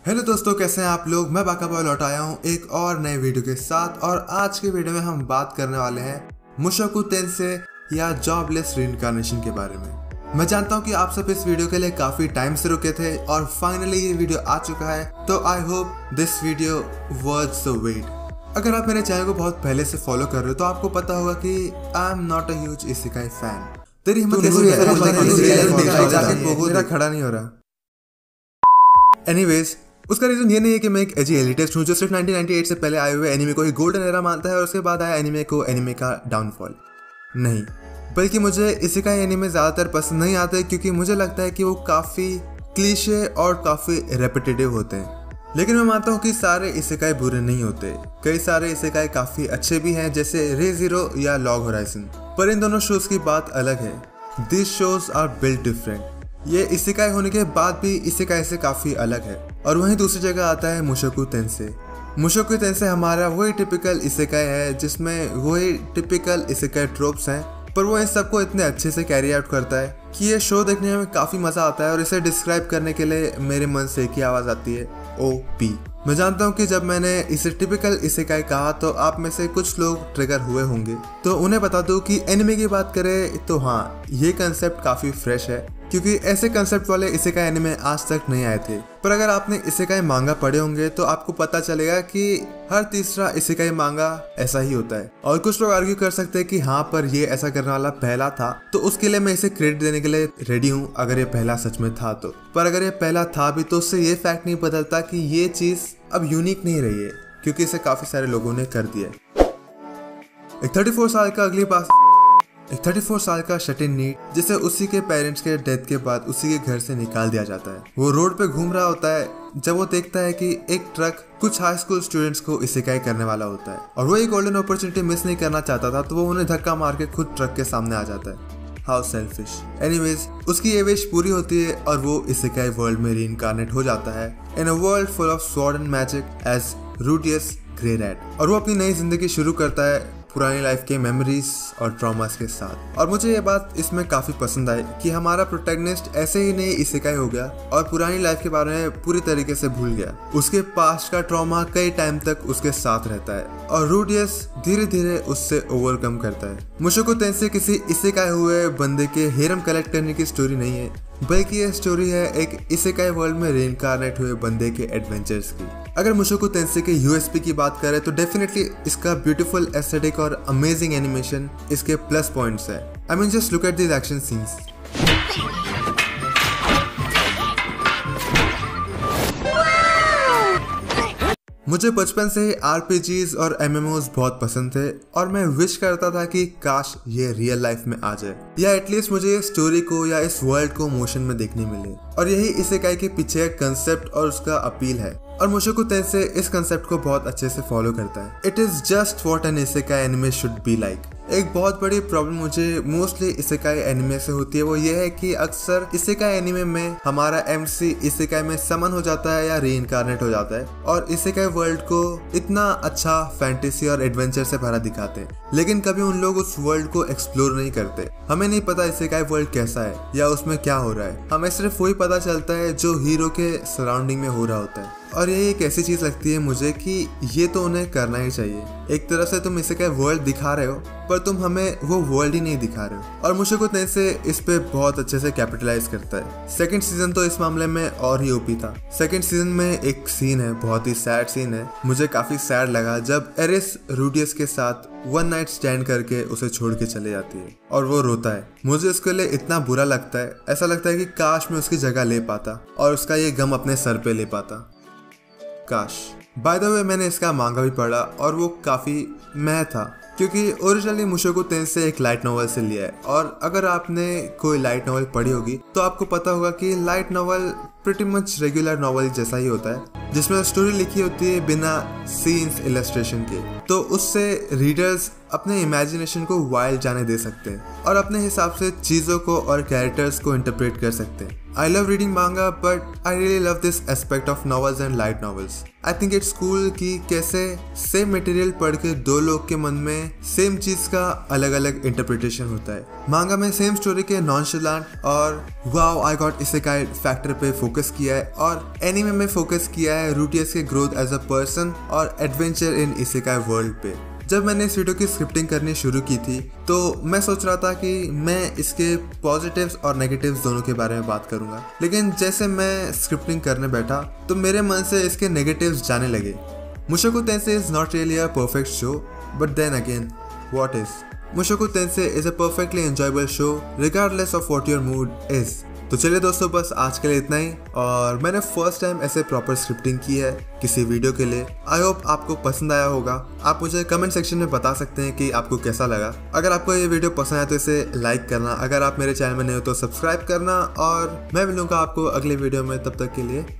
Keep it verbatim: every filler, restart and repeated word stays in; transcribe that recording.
Hello दोस्तों, कैसे हैं आप लोग। मैं बाका बॉय लौट आया हूँ एक और नए वीडियो के साथ। और आज के वीडियो में हम बात करने वाले हैं मुशोकु टेंसेई या जॉबलेस रीइंकार्नेशन के बारे में। मैं जानता हूँ कि आप सब इस वीडियो के लिए काफी टाइम से रुके थे और फाइनली ये वीडियो आ चुका है, तो I hope this video worth the wait. अगर आप मेरे चैनल को बहुत पहले से फॉलो कर रहे हो तो आपको पता होगा कि I am not a huge isekai fan. तेरी हिम्मत कैसे है, खड़ा नहीं हो रहा। एनीवेज, उसका रीजन ये नहीं है कि मैं एक एजी एलिटिस्ट हूँ जो सिर्फ नाइनटीन नाइंटी एट से पहले आए हुए एनिमे को ही गोल्डन एरा मानता है और उसके बाद आया एनिमे को एनिमे का डाउनफॉल। नहीं, बल्कि मुझे इसेकाई एनिमे ज़्यादातर पसंद नहीं आते क्योंकि मुझे लगता है कि वो काफ़ी क्लीशे और काफ़ी रेपिटेटिव होते हैं। लेकिन मैं मानता हूँ कि सारे इसेकाई बुरे नहीं होते। कई सारे इसेकाई काफ़ी अच्छे भी हैं, जैसे रे ज़ीरो या लॉग होराइजन। पर इन दोनों शोज़ की बात अलग है। This shows are built different. ये इसेकाई होने के बाद भी इसेकाई से काफ़ी अलग है। और वहीं दूसरी जगह आता है मुशोकु टेंसेई। मुशोकु टेंसेई हमारा वही टिपिकल इसेकाई है जिसमें वही टिपिकल इसेकाई ट्रोप्स हैं, पर वो इन सबको इतने अच्छे से कैरी आउट करता है कि ये शो देखने में काफ़ी मज़ा आता है। और इसे डिस्क्राइब करने के लिए मेरे मन से एक ही आवाज़ आती है, ओ पी। मैं जानता हूँ कि जब मैंने इसे टिपिकल इसेकाई कहा तो आप में से कुछ लोग ट्रिगर हुए होंगे, तो उन्हें बता दूँ कि एनिमे की बात करें तो हाँ, ये कंसेप्ट काफ़ी फ्रेश है क्योंकि ऐसे कंसेप्ट वाले इसेकाई एनिमे आज तक नहीं आए थे। पर अगर आपने इसेकाई मांगा पढ़े होंगे तो आपको पता चलेगा कि हर तीसरा इसेकाई मांगा ऐसा ही होता है। और कुछ लोग आर्ग्यू कर सकते हैं कि हाँ, पर ये ऐसा करने वाला पहला था, तो उसके लिए मैं इसे क्रेडिट देने के लिए रेडी हूँ अगर ये पहला सच में था तो। पर अगर ये पहला था भी तो उससे ये फैक्ट नहीं बदलता कि ये चीज़ अब यूनिक नहीं रही है, क्योंकि इसे काफ़ी सारे लोगों ने कर दिया है। एक थर्टी फोर साल का अगली पास एक चौंतीस साल का शटिन नीट, जिसे उसी के पेरेंट्स के डेथ के बाद उसी के घर से निकाल दिया जाता है। वो रोड पे घूम रहा होता है जब वो देखता है कि एक ट्रक कुछ हाई स्कूल स्टूडेंट्स को इसेकाई करने वाला होता है और वो एक गोल्डन अपॉर्चुनिटी मिस नहीं करना चाहता था, तो वो उन्हें धक्का मार के खुद ट्रक के सामने आ जाता है। How selfish. एनीवेज, उसकी ये विश पूरी होती है और वो इसेकाई वर्ल्ड में रीइंकार्नेट हो जाता है in a world full of sword and magic as Rudeus Greyrat. और वो अपनी नई जिंदगी शुरू करता है पुरानी लाइफ के मेमोरीज और ट्रॉमास के साथ। और मुझे ये बात इसमें काफ़ी पसंद आई कि हमारा प्रोटैगनिस्ट ऐसे ही नहीं इसेकाई हो गया और पुरानी लाइफ के बारे में पूरी तरीके से भूल गया। उसके पास्ट का ट्रॉमा कई टाइम तक उसके साथ रहता है और रूडियस धीरे धीरे उससे ओवरकम करता है। मुशोकु टेंसेई किसी इसेकाई हुए बंदे के हेरम कलेक्ट करने की स्टोरी नहीं है, बल्कि ये स्टोरी है एक इसेकाई वर्ल्ड में रीइंकार्नेट हुए बंदे के एडवेंचर्स की। अगर मुशोकु टेंसेई के यूएसपी की बात करें तो डेफिनेटली इसका ब्यूटीफुल एस्थेटिक और अमेजिंग एनिमेशन इसके प्लस पॉइंट्स है। I mean just look at these action scenes. मुझे बचपन से ही आरपीजीज और एमएमओज बहुत पसंद थे और मैं विश करता था कि काश ये रियल लाइफ में आ जाए या एटलीस्ट मुझे इस स्टोरी को या इस वर्ल्ड को मोशन में देखने मिले। और यही इसेकाई के पीछे कंसेप्ट और उसका अपील है और मुशोकु टेंसेई इस कंसेप्ट को बहुत अच्छे से फॉलो करता है। It is just what an isekai anime should be like. एक बहुत बड़ी प्रॉब्लम मुझे मोस्टली इसेकाई एनिमे से होती है, वो ये है कि अक्सर इसेकाई एनिमे में हमारा एमसी इसेकाई में समन हो जाता है या रीइंकार्नेट हो जाता है और इसेकाई वर्ल्ड को इतना अच्छा फैंटेसी और एडवेंचर से भरा दिखाते हैं, लेकिन कभी उन लोग उस वर्ल्ड को एक्सप्लोर नहीं करते। हमें नहीं पता इसेकाई वर्ल्ड कैसा है या उसमें क्या हो रहा है, हमें सिर्फ वही पता चलता है जो हीरो के सराउंडिंग में हो रहा होता है। और ये एक ऐसी चीज लगती है मुझे कि ये तो उन्हें करना ही चाहिए। एक तरह से तुम इसेकाई वर्ल्ड दिखा रहे हो पर तुम हमें वो वर्ल्ड ही नहीं दिखा रहे हो। और मुशोकु टेंसेई इस पे बहुत अच्छे से कैपिटलाइज करता है। सेकंड सीजन तो इस मामले में और ही ओपी था। सेकंड सीजन में एक सीन है, बहुत ही सैड सीन है, मुझे काफी सैड लगा, जब एरिस रूडियस के साथ वन नाइट स्टैंड करके उसे छोड़ के चले जाती है और वो रोता है। मुझे उसके लिए इतना बुरा लगता है, ऐसा लगता है कि काश मैं उसकी जगह ले पाता और उसका ये गम अपने सर पे ले पाता। काश। बाय द वे, मैंने इसका मांगा भी पढ़ा और वो काफ़ी मह था क्योंकि ओरिजिनली मुशोकु टेंसेई एक लाइट नॉवल से लिया है। और अगर आपने कोई लाइट नॉवल पढ़ी होगी तो आपको पता होगा कि light novel pretty much regular novel जैसा ही होता है, जिसमें स्टोरी लिखी होती है बिना सीन्स इलस्ट्रेशन के। तो उससे रीडर्स अपने इमेजिनेशन को वाइल्ड जाने दे सकते हैं और अपने हिसाब से चीज़ों को और कैरेक्टर्स को इंटरप्रेट कर सकते हैं। I love reading manga, but I really love this aspect of novels and light novels. I think it's cool कि कैसे सेम मटेरियल पढ़ के दो लोग के मन में सेम चीज का अलग अलग इंटरप्रिटेशन होता है। मांगा में सेम स्टोरी के नॉनशलेंट और wow I got isekai factor पे फोकस किया है, और एनीमे में फोकस किया है रूटियस के ग्रोथ एज अ पर्सन और एडवेंचर इन इसेकाई वर्ल्ड पे। जब मैंने इस वीडियो की स्क्रिप्टिंग करनी शुरू की थी तो मैं सोच रहा था कि मैं इसके पॉजिटिव्स और नेगेटिव्स दोनों के बारे में बात करूंगा, लेकिन जैसे मैं स्क्रिप्टिंग करने बैठा तो मेरे मन से इसके नेगेटिव्स जाने लगे। Mushoku Tensei is not really a perfect show, but then again what is? Mushoku Tensei is a perfectly enjoyable show regardless of what your mood is. तो चलिए दोस्तों, बस आज के लिए इतना ही। और मैंने फर्स्ट टाइम ऐसे प्रॉपर स्क्रिप्टिंग की है किसी वीडियो के लिए। आई होप आपको पसंद आया होगा। आप मुझे कमेंट सेक्शन में बता सकते हैं कि आपको कैसा लगा। अगर आपको ये वीडियो पसंद आया तो इसे लाइक करना, अगर आप मेरे चैनल में नए हो तो सब्सक्राइब करना, और मैं मिलूंगा आपको अगले वीडियो में। तब तक के लिए